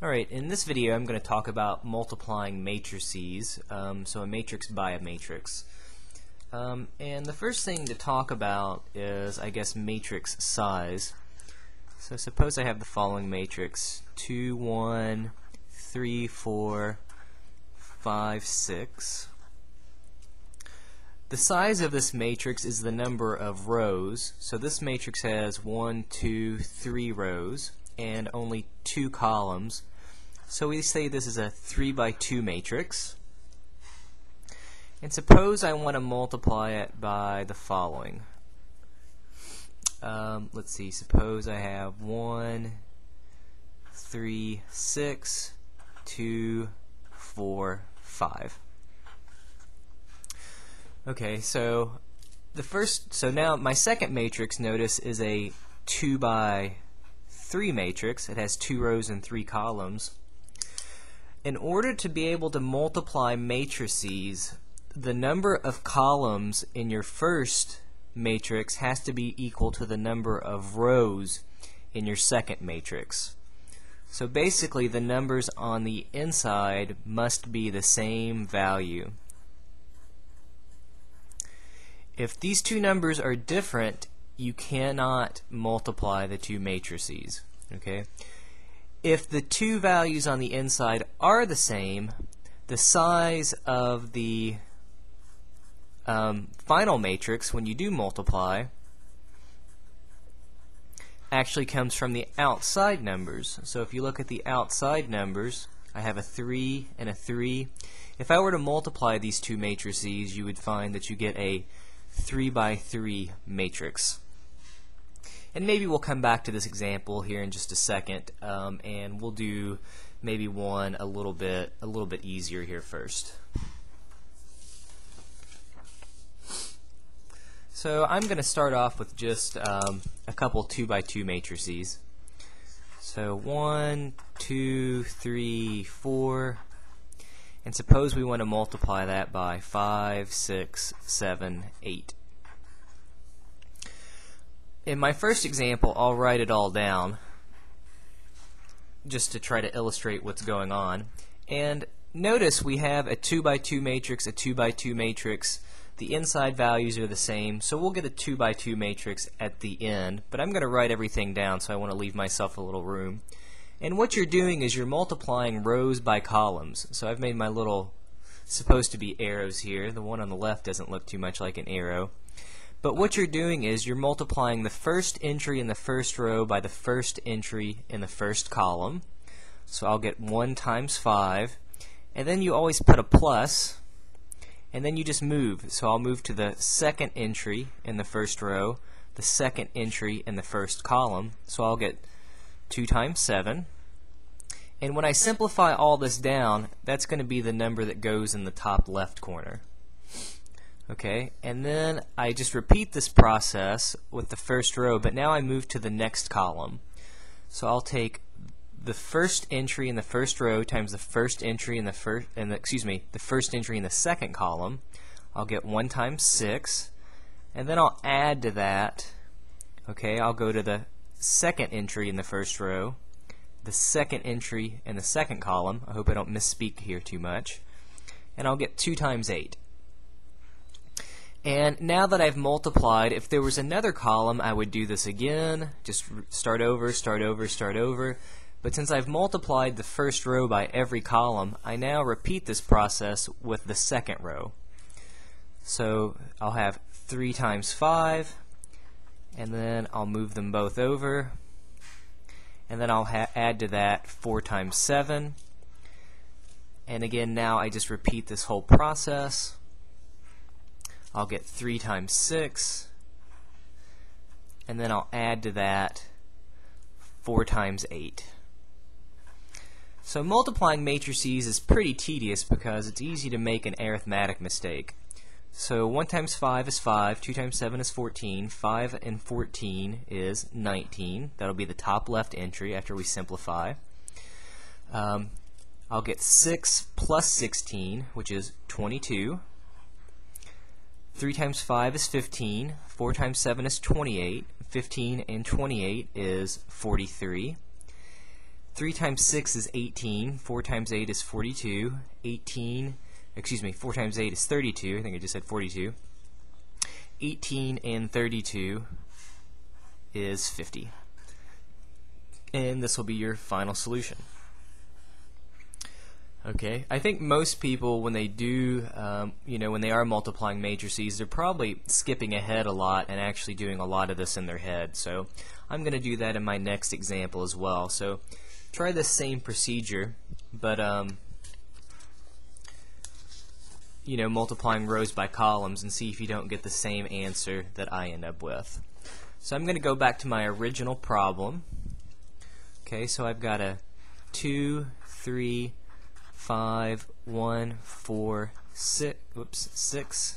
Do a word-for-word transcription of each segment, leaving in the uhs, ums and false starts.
Alright, in this video I'm going to talk about multiplying matrices, um, so a matrix by a matrix. Um, and the first thing to talk about is, I guess, matrix size. So suppose I have the following matrix: two, one, three, four, five, six. The size of this matrix is the number of rows. So this matrix has one, two, three rows and only two columns. So we say this is a three by two matrix. And suppose I want to multiply it by the following. Um, let's see, suppose I have one, three, six, two, four, five. Okay, so the first, so now my second matrix, notice, is a two by three matrix. It has two rows and three columns. In order to be able to multiply matrices, the number of columns in your first matrix has to be equal to the number of rows in your second matrix. So basically the numbers on the inside must be the same value. If these two numbers are different, you cannot multiply the two matrices. Okay? If the two values on the inside are the same, the size of the um, final matrix, when you do multiply, actually comes from the outside numbers. So if you look at the outside numbers, I have a three and a three. If I were to multiply these two matrices, you would find that you get a three by three matrix. And maybe we'll come back to this example here in just a second, um, and we'll do maybe one a little bit a little bit easier here first. So I'm going to start off with just um, a couple two by two matrices. So one, two, three, four, and suppose we want to multiply that by five, six, seven, eight. In my first example, I'll write it all down just to try to illustrate what's going on. And notice we have a two by two matrix, a two by two matrix. The inside values are the same, so we'll get a two by two matrix at the end. But I'm going to write everything down, so I want to leave myself a little room. And what you're doing is you're multiplying rows by columns. So I've made my little supposed to be arrows here. The one on the left doesn't look too much like an arrow. But what you're doing is you're multiplying the first entry in the first row by the first entry in the first column. So I'll get one times five. And then you always put a plus. And then you just move. So I'll move to the second entry in the first row, the second entry in the first column. So I'll get two times seven. And when I simplify all this down, that's going to be the number that goes in the top left corner. Okay, and then I just repeat this process with the first row, but now I move to the next column. So I'll take the first entry in the first row times the first entry in the first, and the, excuse me, the first entry in the second column. I'll get one times six, and then I'll add to that. Okay, I'll go to the second entry in the first row, the second entry in the second column. I hope I don't misspeak here too much, and I'll get two times eight. And now that I've multiplied, if there was another column, I would do this again, just start over, start over, start over. But since I've multiplied the first row by every column, I now repeat this process with the second row. So I'll have three times five, and then I'll move them both over, and then I'll ha add to that four times seven. And again, now I just repeat this whole process. I'll get three times six, and then I'll add to that four times eight. So multiplying matrices is pretty tedious because it's easy to make an arithmetic mistake. So one times five is five, two times seven is fourteen, five and fourteen is nineteen. That'll be the top left entry after we simplify. Um, I'll get six plus sixteen, which is twenty-two. three times five is fifteen, four times seven is twenty-eight, fifteen and twenty-eight is forty-three. three times six is eighteen, four times eight is forty-two, eighteen, excuse me, four times eight is thirty-two, I think I just said forty-two, eighteen and thirty-two is fifty. And this will be your final solution. Okay, I think most people, when they do, um, you know, when they are multiplying matrices, they're probably skipping ahead a lot and actually doing a lot of this in their head. So I'm going to do that in my next example as well. So try the same procedure, but um, you know, multiplying rows by columns, and see if you don't get the same answer that I end up with. So I'm going to go back to my original problem. Okay, so I've got a two, three, five, one, four, six, whoops, six.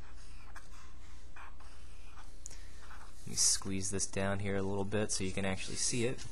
Let me squeeze this down here a little bit so you can actually see it.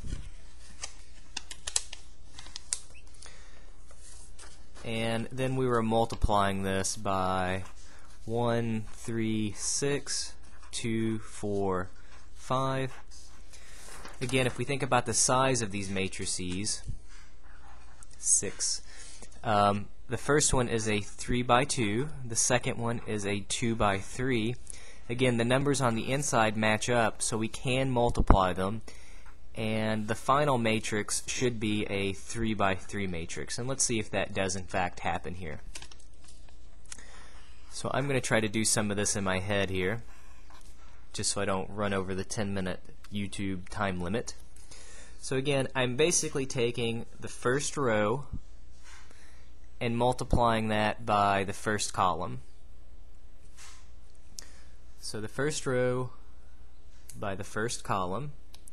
And then we were multiplying this by one, three, six, two, four, five. Again, if we think about the size of these matrices, six. Um, the first one is a three by two, the second one is a two by three. Again, the numbers on the inside match up, so we can multiply them, and the final matrix should be a three by three matrix. And let's see if that does in fact happen here. So I'm going to try to do some of this in my head here, just so I don't run over the ten minute YouTube time limit. So again, I'm basically taking the first row and multiplying that by the first column. So the first row by the first column.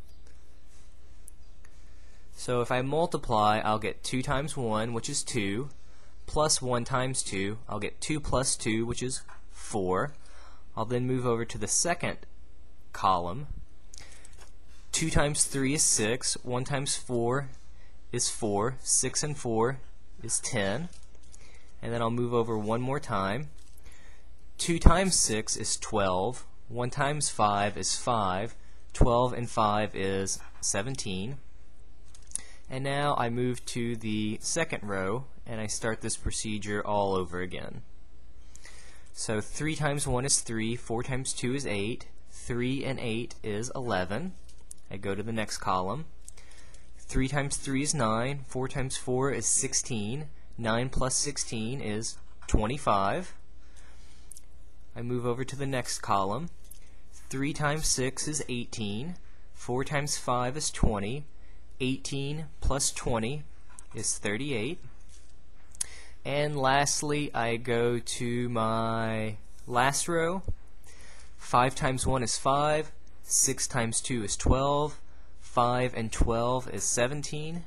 So if I multiply, I'll get two times one, which is two, plus one times two. I'll get two plus two, which is four. I'll then move over to the second column. two times three is six, one times four is four, six and four is ten. And then I'll move over one more time. two times six is twelve, one times five is five, twelve and five is seventeen. And now I move to the second row and I start this procedure all over again. So three times one is three, four times two is eight, three and eight is eleven. I go to the next column. three times three is nine, four times four is sixteen, nine plus sixteen is twenty-five. I move over to the next column. three times six is eighteen, four times five is twenty, eighteen plus twenty is thirty-eight. And lastly, I go to my last row. five times one is five, six times two is twelve, five and twelve is seventeen.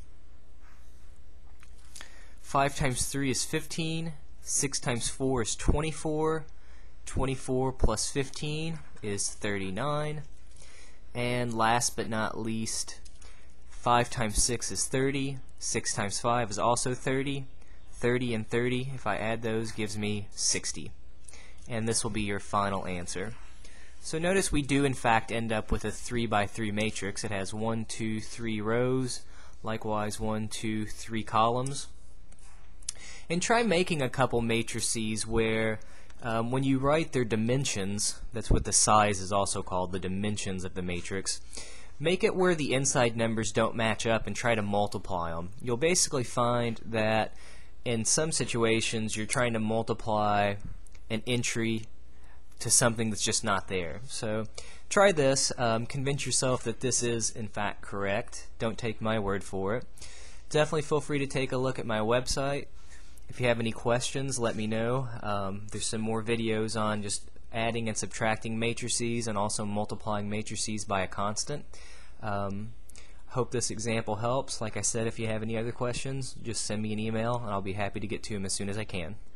five times three is fifteen, six times four is twenty-four, twenty-four plus fifteen is thirty-nine. And last but not least, five times six is thirty, six times five is also thirty, thirty and thirty, if I add those, gives me sixty. And this will be your final answer. So notice we do in fact end up with a three by three matrix. It has one, two, three rows, likewise one, two, three columns. And try making a couple matrices where um, when you write their dimensions, that's what the size is also called, the dimensions of the matrix, make it where the inside numbers don't match up and try to multiply them. You'll basically find that in some situations you're trying to multiply an entry to something that's just not there. So try this, um, convince yourself that this is in fact correct. Don't take my word for it. Definitely feel free to take a look at my website. If you have any questions, let me know. Um, there's some more videos on just adding and subtracting matrices and also multiplying matrices by a constant. Um, hope this example helps. Like I said, if you have any other questions, just send me an email and I'll be happy to get to them as soon as I can.